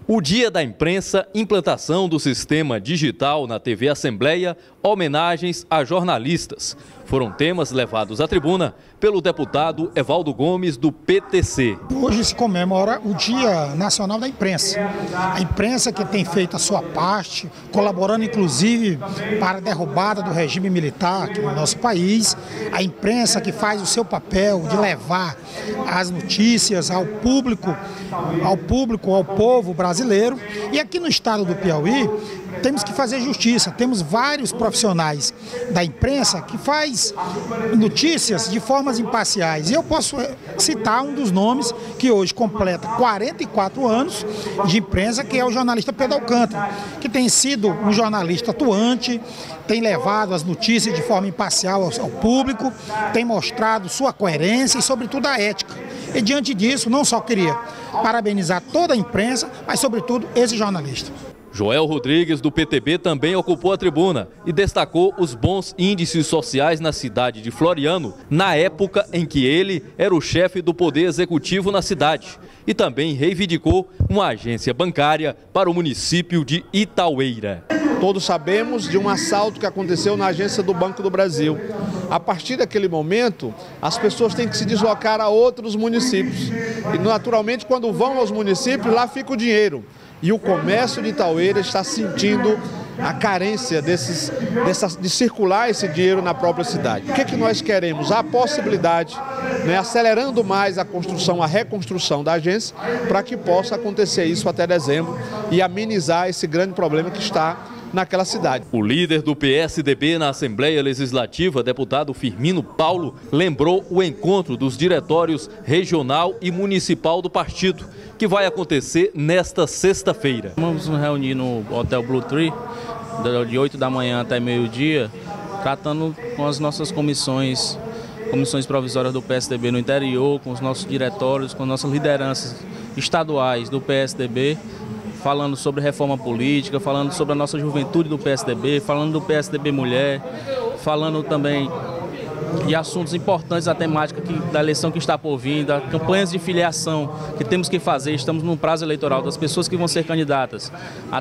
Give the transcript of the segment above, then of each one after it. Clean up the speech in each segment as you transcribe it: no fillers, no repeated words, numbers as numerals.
O Dia da Imprensa, implantação do sistema digital na TV Assembleia, homenagens a jornalistas. Foram temas levados à tribuna pelo deputado Evaldo Gomes, do PTC. Hoje se comemora o Dia Nacional da Imprensa. A imprensa que tem feito a sua parte, colaborando inclusive para a derrubada do regime militar aqui no nosso país. A imprensa que faz o seu papel de levar as notícias ao público, ao povo brasileiro. E aqui no estado do Piauí, temos que fazer justiça. Temos vários profissionais da imprensa que faz notícias de formas imparciais. E eu posso citar um dos nomes que hoje completa 44 anos de imprensa, que é o jornalista Pedro Alcântara, que tem sido um jornalista atuante, tem levado as notícias de forma imparcial ao público, tem mostrado sua coerência e, sobretudo, a ética. E, diante disso, não só queria parabenizar toda a imprensa, mas, sobretudo, esse jornalista. Joel Rodrigues, do PTB, também ocupou a tribuna e destacou os bons índices sociais na cidade de Floriano, na época em que ele era o chefe do poder executivo na cidade. E também reivindicou uma agência bancária para o município de Itaueira. Todos sabemos de um assalto que aconteceu na agência do Banco do Brasil. A partir daquele momento, as pessoas têm que se deslocar a outros municípios. E, naturalmente, quando vão aos municípios, lá fica o dinheiro. E o comércio de Itaueira está sentindo a carência de circular esse dinheiro na própria cidade. O que nós queremos? A possibilidade, acelerando mais a construção, a reconstrução da agência, para que possa acontecer isso até dezembro e amenizar esse grande problema que está naquela cidade. O líder do PSDB na Assembleia Legislativa, deputado Firmino Paulo, lembrou o encontro dos diretórios regional e municipal do partido, que vai acontecer nesta sexta-feira. Vamos nos reunir no Hotel Blue Tree, de 8 da manhã até meio-dia, tratando com as nossas comissões provisórias do PSDB no interior, com os nossos diretórios, com nossas lideranças estaduais do PSDB, falando sobre reforma política, falando sobre a nossa juventude do PSDB, falando do PSDB Mulher, falando também de assuntos importantes da temática da eleição que está por vir, das campanhas de filiação que temos que fazer. Estamos no prazo eleitoral das pessoas que vão ser candidatas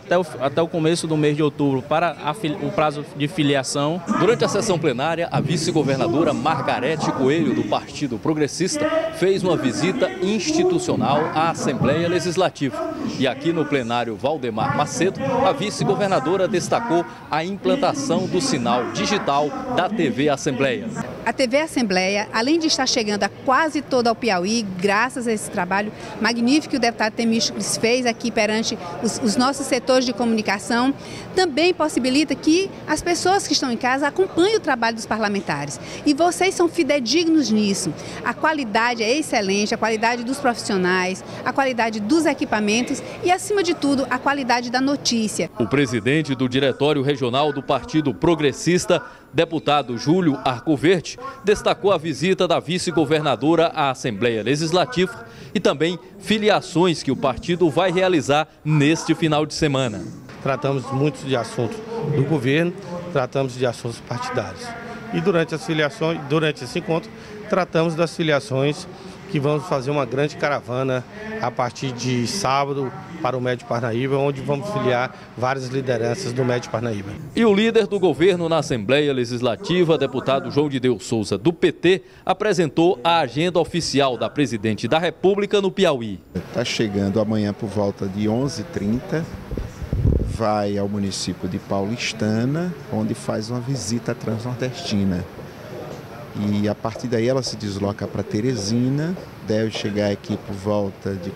até o começo do mês de outubro para o prazo de filiação. Durante a sessão plenária, a vice-governadora Margarete Coelho, do Partido Progressista, fez uma visita institucional à Assembleia Legislativa. E aqui no plenário Valdemar Macedo, a vice-governadora destacou a implantação do sinal digital da TV Assembleia. A TV Assembleia, além de estar chegando a quase todo o Piauí, graças a esse trabalho magnífico que o deputado Temístocles fez aqui perante os nossos setores de comunicação, também possibilita que as pessoas que estão em casa acompanhem o trabalho dos parlamentares. E vocês são fidedignos nisso. A qualidade é excelente, a qualidade dos profissionais, a qualidade dos equipamentos e, acima de tudo, a qualidade da notícia. O presidente do Diretório Regional do Partido Progressista, deputado Júlio Arcoverde, destacou a visita da vice-governadora à Assembleia Legislativa e também filiações que o partido vai realizar neste final de semana. Tratamos muito de assuntos do governo, tratamos de assuntos partidários. E durante esse encontro, tratamos das filiações que vamos fazer uma grande caravana a partir de sábado para o Médio Parnaíba, onde vamos filiar várias lideranças do Médio Parnaíba. E o líder do governo na Assembleia Legislativa, deputado João de Deus Souza, do PT, apresentou a agenda oficial da Presidente da República no Piauí. Está chegando amanhã por volta de 11h30, vai ao município de Paulistana, onde faz uma visita transnordestina. E a partir daí ela se desloca para Teresina, deve chegar aqui por volta de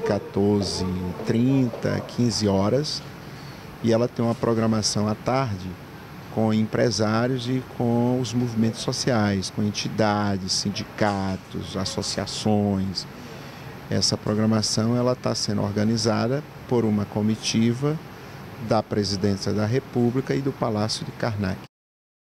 14h30, 15 horas. E ela tem uma programação à tarde com empresários e com os movimentos sociais, com entidades, sindicatos, associações. Essa programação ela está sendo organizada por uma comitiva da Presidência da República e do Palácio de Karnak.